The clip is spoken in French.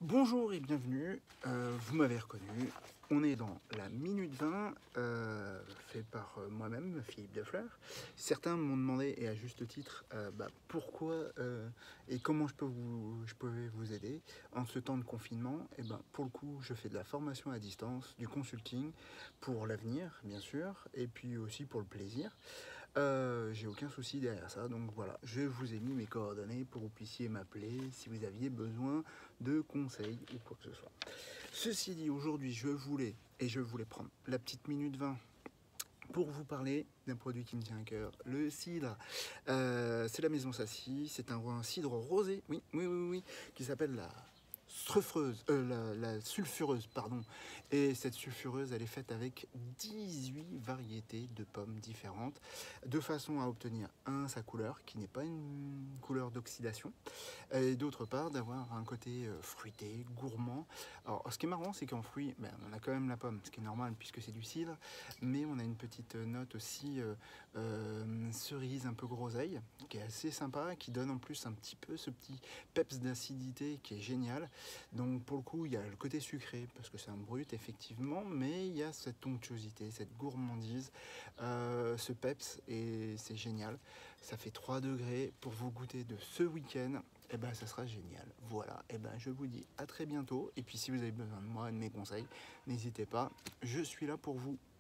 Bonjour et bienvenue, vous m'avez reconnu, on est dans la Minute 20, fait par moi-même, Philippe Defleur. Certains m'ont demandé, et à juste titre, pourquoi et comment je pouvais vous aider en ce temps de confinement. Et pour le coup, je fais de la formation à distance, du consulting, pour l'avenir, bien sûr, et puis aussi pour le plaisir. J'ai aucun souci derrière ça, donc voilà, je vous ai mis mes coordonnées pour que vous puissiez m'appeler si vous aviez besoin de conseils ou quoi que ce soit. Ceci dit, aujourd'hui, je voulais prendre la petite minute 20 pour vous parler d'un produit qui me tient à cœur, le cidre. C'est la Maison Sassy, c'est un cidre rosé, oui, qui s'appelle la sulfureuse, pardon. Et cette sulfureuse, elle est faite avec 18 variétés de pommes différentes, de façon à obtenir, sa couleur, qui n'est pas une couleur d'oxydation, et d'autre part, d'avoir un côté fruité, gourmand. Alors, ce qui est marrant, c'est qu'en fruits, on a quand même la pomme, ce qui est normal puisque c'est du cidre, mais on a une petite note aussi cerise, un peu groseille, qui est assez sympa, qui donne en plus un petit peu ce petit peps d'acidité qui est génial. Donc pour le coup, il y a le côté sucré, parce que c'est un brut, effectivement, mais il y a cette onctuosité, cette gourmandise, ce peps, et c'est génial. Ça fait 3 degrés pour vous goûter de ce week-end. Et ça sera génial. Voilà, je vous dis à très bientôt. Et puis si vous avez besoin de moi, de mes conseils, n'hésitez pas, je suis là pour vous.